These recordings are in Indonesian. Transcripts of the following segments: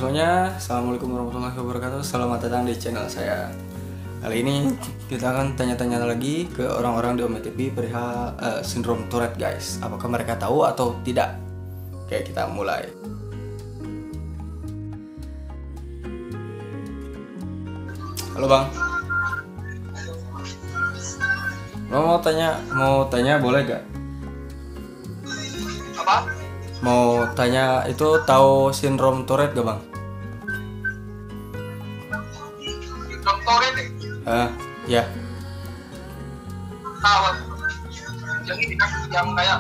semuanya, assalamualaikum warahmatullahi wabarakatuh. Selamat datang di channel saya. Kali ini kita akan tanya-tanya lagi ke orang-orang di Ome TV perihal sindrom Tourette, guys. Apakah mereka tahu atau tidak? Oke, kita mulai. Halo bang, mau tanya boleh gak? Apa? Mau tanya itu tahu sindrom Tourette gak bang? Sindrom Tourette Ya. tahu. Yang ini kan yang kayak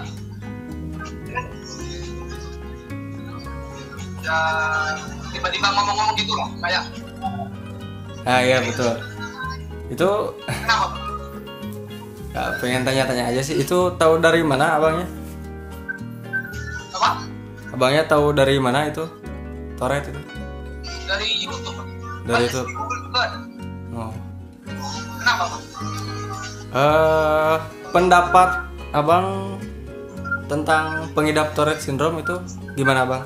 ya tiba-tiba ngomong-ngomong gitu loh, kayak Iya betul. Itu kenapa? pengen tanya-tanya aja sih. Itu tahu dari mana abangnya? Apa? Abangnya tahu dari mana itu Tourette itu? Dari YouTube. Dari Banyak YouTube. di Google juga. Oh. Kenapa, Pak? Pendapat abang tentang pengidap Tourette syndrome itu gimana bang?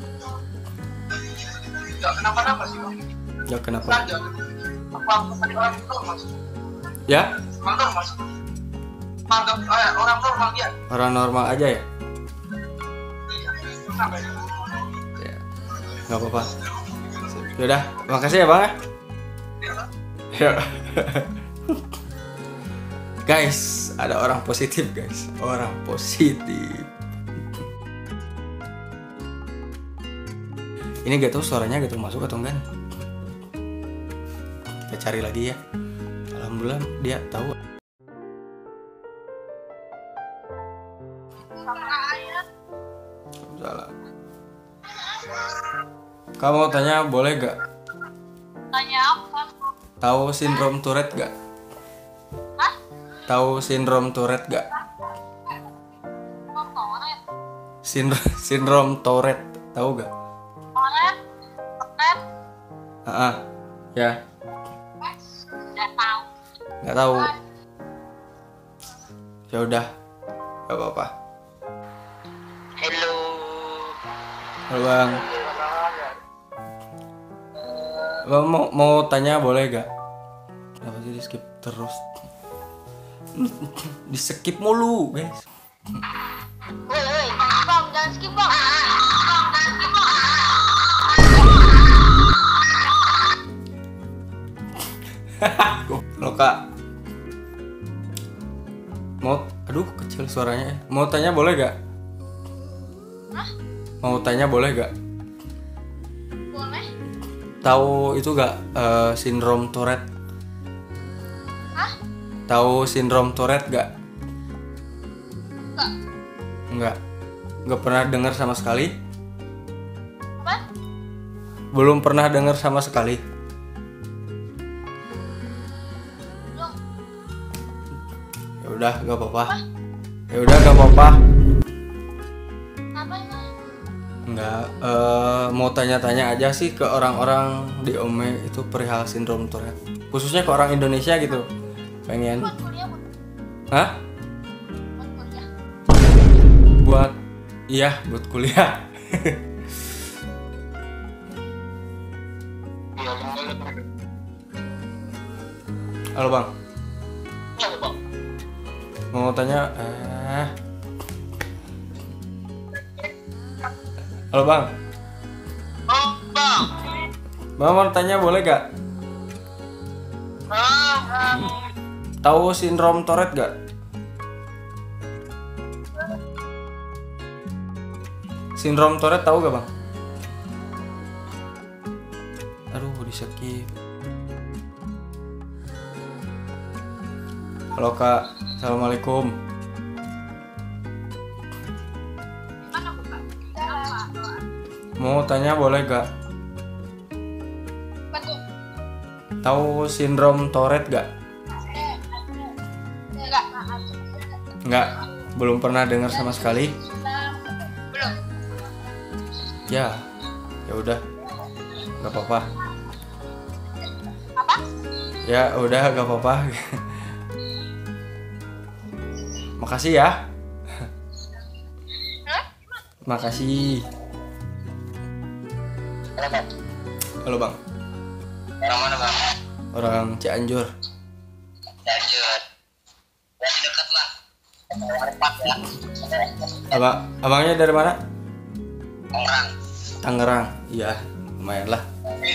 Ya kenapa-napa sih, Pak? Ya kenapa? Saja. Apa orang normal? Ya? Orang normal. Anggap orang normal dia. Orang normal aja ya? Kenapa ya? Ya. Nggak apa-apa. Yaudah, makasih ya bang. Ya. Guys, ada orang positif guys. Orang positif. Ini gak tahu suaranya gitu masuk atau enggak. Kita cari lagi ya. Alhamdulillah dia tahu. Salah. Kamu tanya boleh gak? Tanya apa? Tahu sindrom Tourette gak? Hah? Tahu sindrom Tourette gak? Toret? Sindrom Tourette tahu gak? Toret? Toret? Ya, Udah tahu. nggak tahu. Ya udah, nggak apa-apa. Hello. Halo bang, bang mau tanya boleh gak? Kenapa sih di skip terus? Di skip mulu guys. Woi, bang, jangan skip bang. Bang, jangan skip bang. Halo kak, aduh kecil suaranya. Mau tanya boleh gak? Hah? Mau tanya boleh gak? Boleh? Tahu itu gak sindrom Tourette? Hah? Tahu sindrom Tourette gak? Enggak. Nggak pernah dengar sama sekali? Apa? Belum pernah dengar sama sekali. Belum. Ya udah, nggak apa-apa. Ya udah, nggak apa-apa. Apa ini? Nggak, mau tanya-tanya aja sih ke orang-orang di Ome itu perihal sindrom Tourette. Khususnya ke orang Indonesia gitu. Pengen. Buat kuliah, Hah? buat kuliah. Buat kuliah. Halo bang, Iya, Bang. mau tanya. Halo bang, Oh, Bang. bang mau tanya boleh gak? Tahu sindrom Tourette gak? Sindrom Tourette tahu gak bang? Aduh, di skip. Halo kak, assalamualaikum. Mana buka? Mau tanya boleh gak? Betul. Tahu sindrom Tourette gak? Enggak. Nggak, belum pernah dengar sama sekali. Belum. Ya udah, nggak apa-apa. Apa? Ya udah, nggak apa-apa. Makasih ya. Hah? Makasih. Halo bang. Orang mana bang? Orang Cianjur. Cianjur. Berarti dekat lah. Empat ya. Abangnya dari mana? Tangerang. Tangerang. Iya, lumayan lah.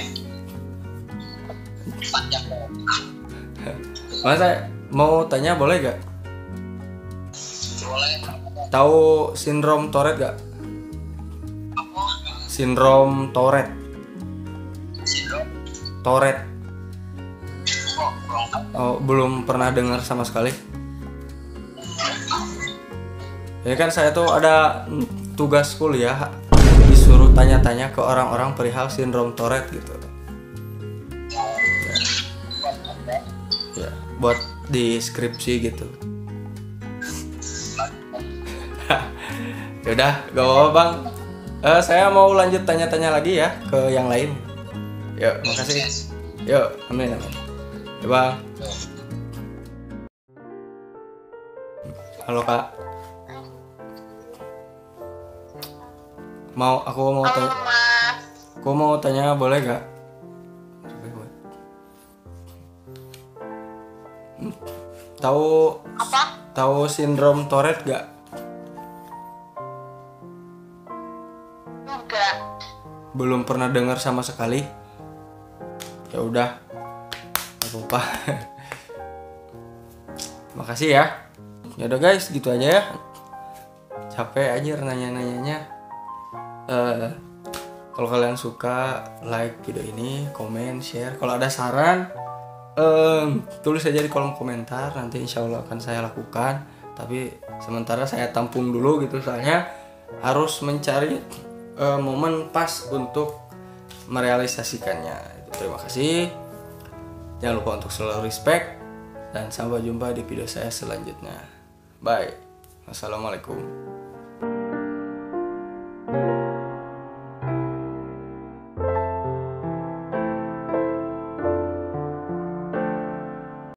4 jam. Mas saya mau tanya boleh gak? Boleh. Tahu sindrom Tourette gak? Apa? Sindrom Tourette. Sindrom? Tourette. Oh, kurang tahu. Oh, belum pernah dengar sama sekali. Ini kan saya tuh ada tugas kuliah, disuruh tanya-tanya ke orang-orang perihal sindrom Tourette gitu. Ya, buat di skripsi gitu. Yaudah, gak apa-apa bang. Saya mau lanjut tanya-tanya lagi ya ke yang lain. Yuk, makasih. Yuk, amin amin. Ya bang. Halo kak. Aku mau Halo tanya. mas. Aku mau tanya boleh gak? Apa? Tahu sindrom Tourette gak? Enggak. Belum pernah dengar sama sekali. Ya udah, gak apa-apa. Makasih ya. Ya udah guys, gitu aja ya. Capek aja nanya-nanyanya. Kalau kalian suka, like video ini, komen, share. Kalau ada saran, tulis aja di kolom komentar. Nanti insya Allah akan saya lakukan. Tapi sementara saya tampung dulu gitu, soalnya harus mencari momen pas untuk merealisasikannya. Terima kasih. Jangan lupa untuk selalu respect. Dan sampai jumpa di video saya selanjutnya. Bye. Wassalamualaikum.